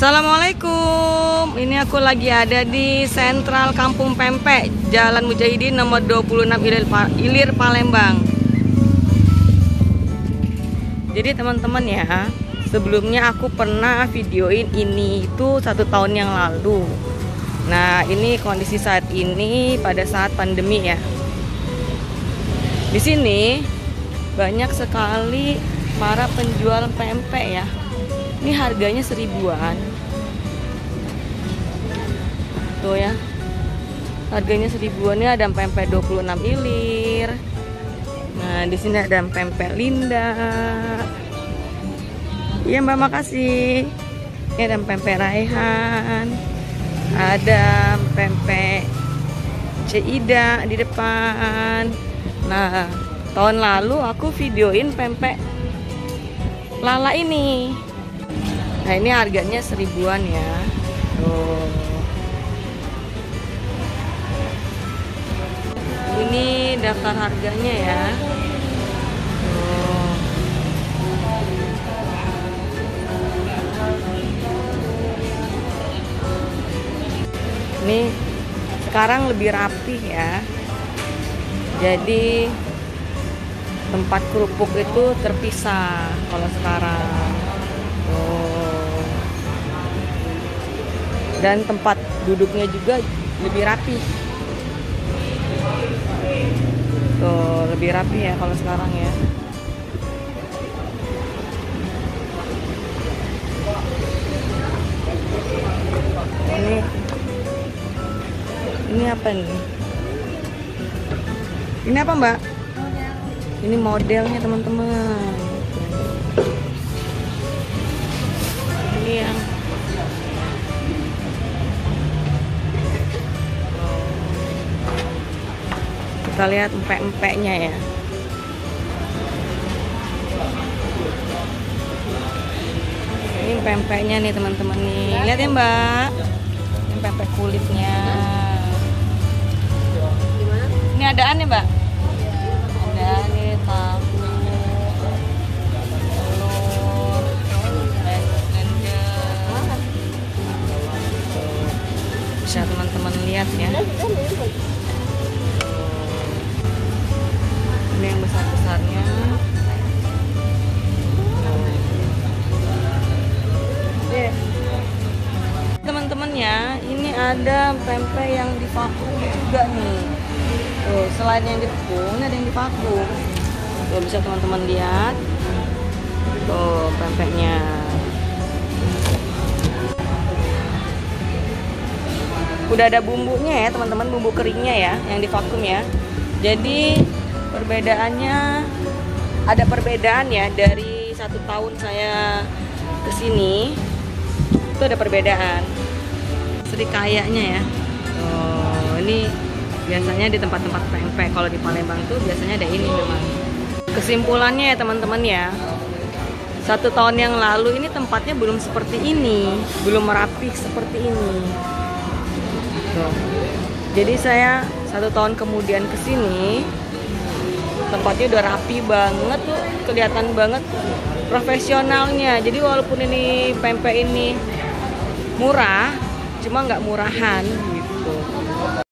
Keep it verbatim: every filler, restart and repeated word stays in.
Assalamualaikum. Ini aku lagi ada di Sentral Kampung Pempek, Jalan Mujahidin nomor dua puluh enam Ilir, Ilir Palembang. Jadi teman-teman ya, sebelumnya aku pernah videoin ini itu satu tahun yang lalu. Nah, ini kondisi saat ini pada saat pandemi ya. Di sini banyak sekali para penjual pempek ya. Ini harganya seribuan. Tuh ya. Harganya seribuan. Ini ada pempek dua puluh enam ilir. Nah, di sini ada pempek Linda. Iya, Mbak, makasih. Ini ada pempek Raihan. Ada pempek Cida di depan. Nah, tahun lalu aku videoin pempek Lala ini. Nah, ini harganya seribuan ya. Tuh. Ini daftar harganya ya. Tuh. Ini sekarang lebih rapih ya. Jadi tempat kerupuk itu terpisah kalau sekarang. Tuh. Dan tempat duduknya juga lebih rapi. Tuh, lebih rapi ya kalau sekarang ya. Ini Ini apa nih? Ini apa, Mbak? Ini modelnya teman-teman. Ini yang kita lihat empek-empeknya ya. Ini pempeknya nih teman-teman nih. Lihat ya, Mbak. Ini pempek kulitnya. Ini adaan ya, Mbak? Ada nih tahu, telur, lender. Bisa teman-teman lihat ya. Ini yang besar-besarnya. Teman-teman ya, ini ada pempek yang divakum juga nih. Tuh, selain yang ditepung, ini ada yang divakum. Tuh, bisa teman-teman lihat. Tuh, pempeknya. Udah ada bumbunya ya, teman-teman, bumbu keringnya ya, yang divakum ya. Jadi perbedaannya, ada perbedaan ya dari satu tahun saya kesini. Itu ada perbedaan. Serikayanya ya. Oh, ini biasanya di tempat-tempat pempek. Kalau di Palembang tuh biasanya ada ini memang. Kesimpulannya ya teman-teman ya, satu tahun yang lalu ini tempatnya belum seperti ini, belum merapih seperti ini. Tuh. Jadi saya satu tahun kemudian kesini, tempatnya udah rapi banget tuh, kelihatan banget profesionalnya. Jadi walaupun ini pempek ini murah, cuma nggak murahan gitu.